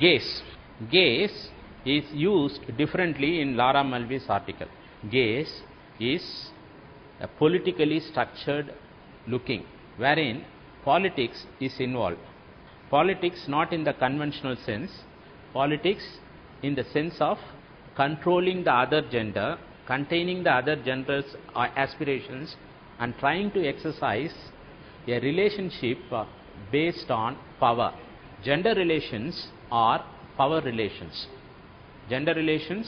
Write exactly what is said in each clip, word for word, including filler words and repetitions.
Gaze. Gaze is used differently in Laura Mulvey's article. Gaze is a politically structured looking, wherein politics is involved. Politics not in the conventional sense, politics in the sense of controlling the other gender, containing the other gender's aspirations, and trying to exercise a relationship based on power. Gender relations are power relations. Gender relations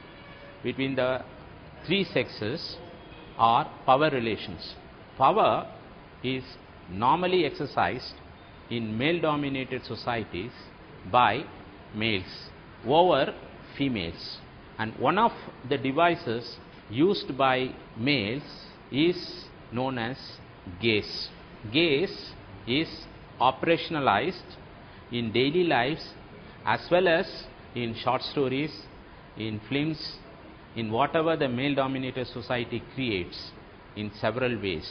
between the three sexes are power relations. Power is normally exercised in male dominated societies by males over females, and one of the devices used by males is known as gaze. Gaze is operationalized in daily lives as well as in short stories, in films, in whatever the male dominated society creates in several ways.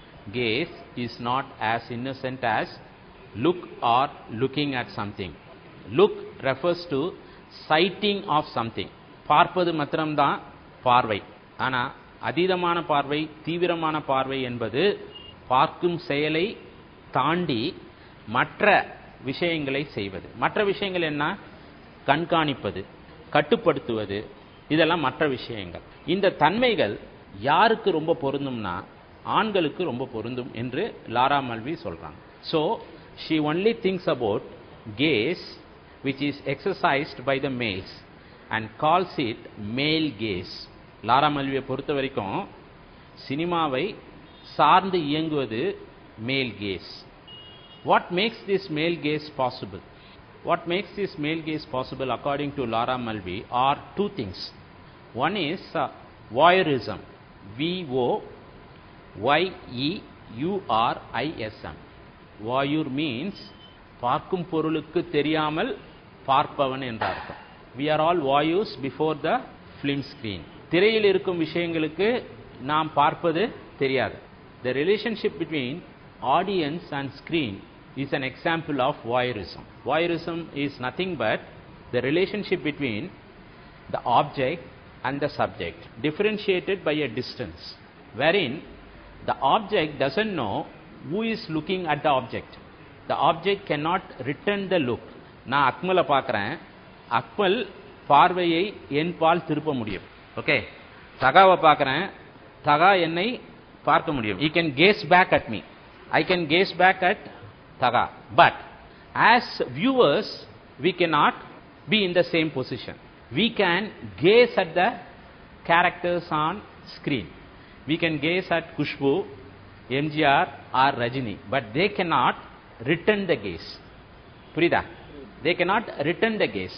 Gaze is not as innocent as look or looking at something. Look refers to sighting of something. பார்ப்பது மாத்திரம்தான் பார்வை. ஆனா அதீதமான பார்வை, தீவிரமான பார்வை என்பது பார்க்கும் செயலை தாண்டி மற்ற விஷயங்களை செய்வது. மற்ற விஷயங்கள் என்ன? கண்காணிப்பது, கட்டுப்படுத்துவது, இதெல்லாம் மற்ற விஷயங்கள். இந்த தன்மைகள் யாருக்கு ரொம்ப பொருந்தும்னா ஆண்களுக்கு ரொம்ப பொருந்தும் என்று லாரா மல்வி சொல்றாங்க. So she only thinks about gaze which is exercised by the males and calls it male gaze. Laura மல்வியை பொறுத்த வரைக்கும் சினிமாவை சார்ந்து இயங்குவது male gaze. What makes this male gaze possible? What makes this male gaze possible according to Laura Mulvey are two things. One is uh, voyeurism. V O Y E U R I S M. Voyeur means பார்க்கும் பொருளுக்கு தெரியாமல் பார்ப்பவன் என்ற அர்த்தம். We are all voyeurs before the film screen. திரையில் இருக்கும் விஷயங்களுக்கு நாம் பார்ப்பது தெரியாது. The relationship between audience and screen is an example of voyeurism. Voyeurism is nothing but the relationship between the object and the subject, differentiated by a distance, wherein the object doesn't know who is looking at the object. The object cannot return the look. நான் அக்மலை பார்க்குறேன், அக்மல் பார்வையை என் பால் திருப்ப முடியும். Okay, தகாவை பார்க்குறேன், தகா என்னை பார்க்க முடியும். He can gaze back at me. I can gaze back at Taga. But as viewers, we cannot be in the same position. We can gaze at the characters on screen. We can gaze at Kushbu, M G R or Rajini, but they cannot return the gaze. Purida? They cannot return the gaze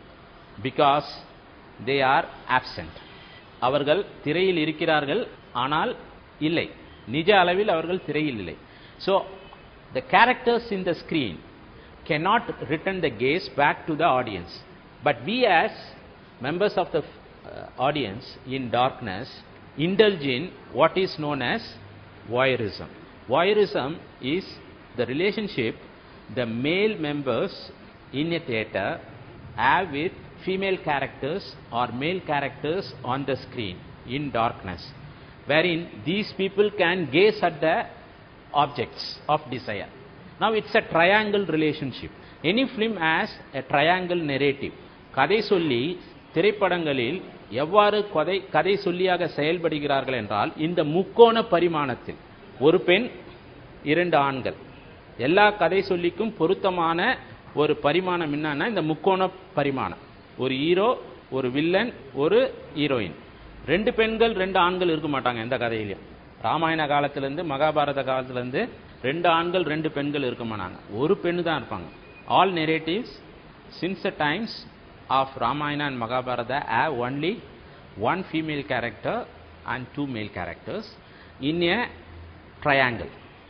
because they are absent. அவர்கள் திரையில் இருக்கிறார்கள், ஆனால் இல்லை, நிஜ அளவில் அவர்கள் திரையில் இல்லை. So the characters in the screen cannot return the gaze back to the audience, but we as members of the uh, audience in darkness indulge in what is known as voyeurism. Voyeurism is the relationship the male members in a theater have with female characters or male characters on the screen in darkness, wherein these people can gaze at the objects of desire. Now it's a triangle relationship. Any film has a triangle narrative. கதை சொல்லி திரைப்படங்களில் எவ்வாறு கதை கதை சொல்லியாக செயல்படுகிறார்கள் என்றால் இந்த முக்கோண பரிமாணத்தில் ஒரு பெண் இரண்டு ஆண்கள், எல்லா கதை சொல்லிக்கும் பொருத்தமான ஒரு பரிமாணம் என்னன்னா இந்த முக்கோண பரிமாணம். ஒரு ஹீரோ, ஒரு வில்லன், ஒரு ஹீரோயின். ரெண்டு பெண்கள் ரெண்டு ஆண்கள் இருக்க மாட்டாங்க எந்த கதையிலையும். ராமாயண காலத்திலிருந்து மகாபாரத காலத்திலிருந்து ரெண்டு ஆண்கள் ரெண்டு பெண்கள் இருக்க மாட்டாங்க, ஒரு பெண்ணு தான் இருப்பாங்க. All narratives since the times of Ramayana and Mahabharata have only one female character and two male characters in a triangle.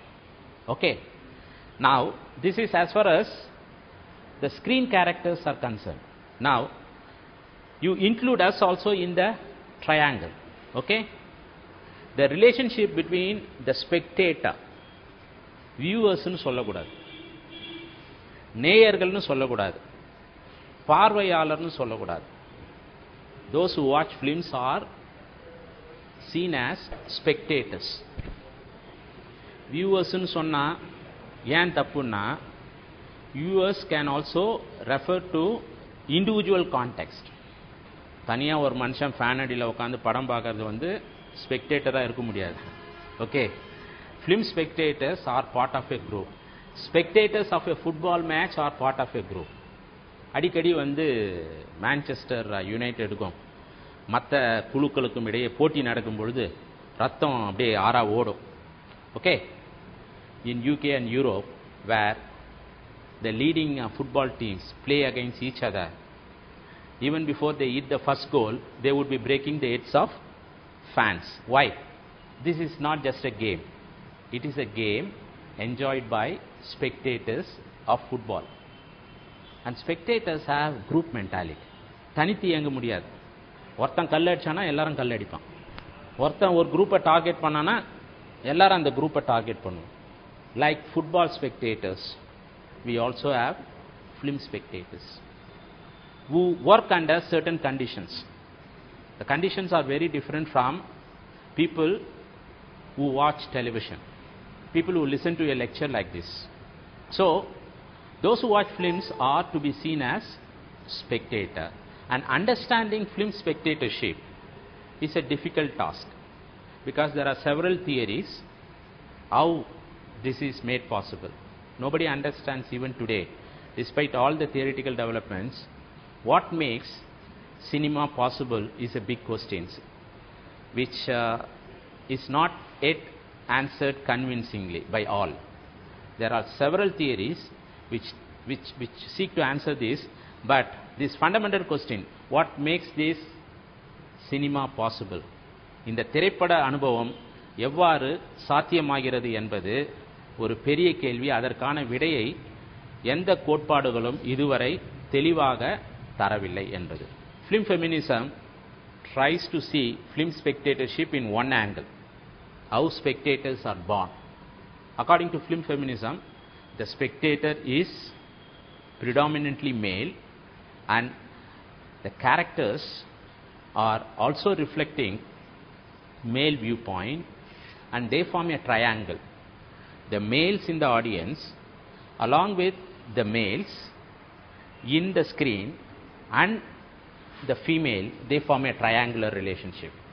Okay. Now this is as far as the screen characters are concerned. Now you include us also in the triangle. Okay. The relationship between the spectator, viewers னு சொல்லக்கூடாது, நேயர்கள்னு சொல்லக்கூடாது, பார்வையாளர்னு சொல்லக்கூடாது. Those who watch films are seen as spectators. Viewers னு சொன்னா ஏன் தப்புன்னா, viewers can also refer to individual context. தனியா ஒரு மனுஷன் ஃபேன் அடியில் உட்காந்து படம் பார்க்கறது வந்து ஸ்பெக்டேட்டராக இருக்க முடியாது. Okay, film spectators are part of a group. Spectators of a football match are part of a group. அடிக்கடி வந்து மான்செஸ்டர் யுனைடெடுக்கும் மற்ற குழுக்களுக்கும் இடையே போட்டி நடக்கும் பொழுது ரத்தம் அப்படியே ஆறா ஓடும். Okay, in U K and Europe where the leading uh, football teams play against each other, even before they hit the first goal, they would be breaking the heads of fans. Why? This is not just a game. It is a game enjoyed by spectators of football. And spectators have group mentality. தனித்து இயங்க முடியாது. ஒருத்தன் கல் அடிச்சானா எல்லாரும் கல் அடிப்பான். ஒருத்தன் ஒரு குரூப்பை டார்கெட் பண்ணானா எல்லாரும் அந்த குரூப்பை டார்கெட் பண்ணுவோம். Like football spectators, we also have film spectators who work under certain conditions. The conditions are very different from people who watch television, people who listen to a lecture like this. So, those who watch films are to be seen as spectator. And understanding film spectatorship is a difficult task because there are several theories how this is made possible. Nobody understands even today, despite all the theoretical developments, what makes cinema possible is a big question, which uh, is not yet answered convincingly by all. There are several theories which, which, which seek to answer this, but this fundamental question, what makes this cinema possible? இந்த திரைப்பட அனுபவம் எவ்வாறு சாத்தியமாகிறது என்பது ஒரு பெரிய கேள்வி. அதற்கான விடையை எந்த கோட்பாடுகளும் இதுவரை தெளிவாக தரவில்லை என்பது. Film feminism tries to see film spectatorship in one angle, how spectators are born. According to film feminism, the spectator is predominantly male and the characters are also reflecting male viewpoint and they form a triangle. The males in the audience along with the males in the screen and the female, they form a triangular relationship.